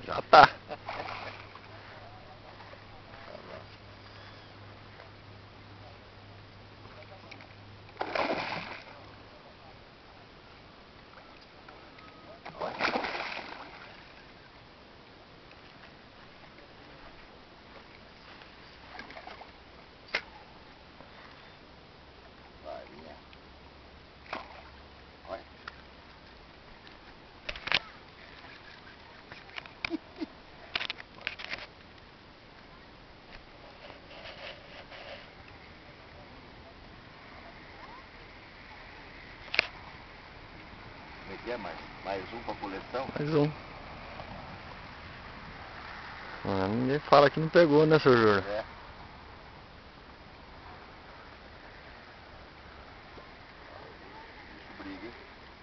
Já tá. Mais um pra coleção? Mais um. Ninguém fala que não pegou, né, seu Júlio? É. Bicho briga, hein?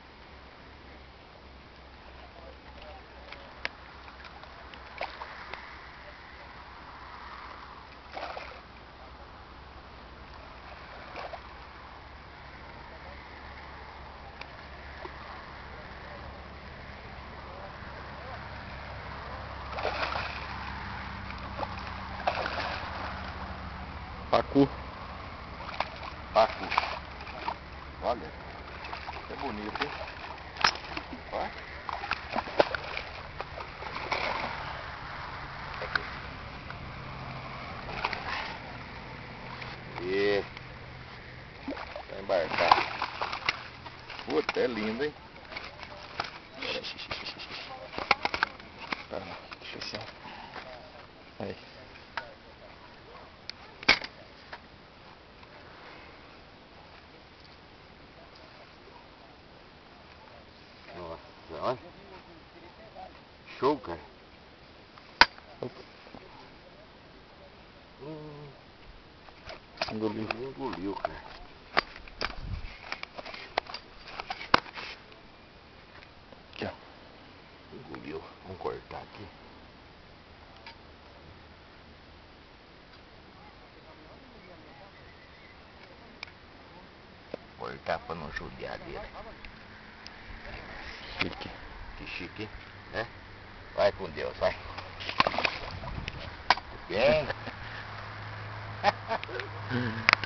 Pacu. Pacu. Olha, é bonito, hein? Ó. E vai embarcar. Puta, é lindo, hein? Deixa eu só. Aí. Nossa, olha. Show, cara. Engoliu. Engoliu, cara. Aqui, ó. Engoliu. Vamos cortar aqui. Cortar pra não judiar dele. Chique. Que chique, né? Vai com Deus, vai. Bem.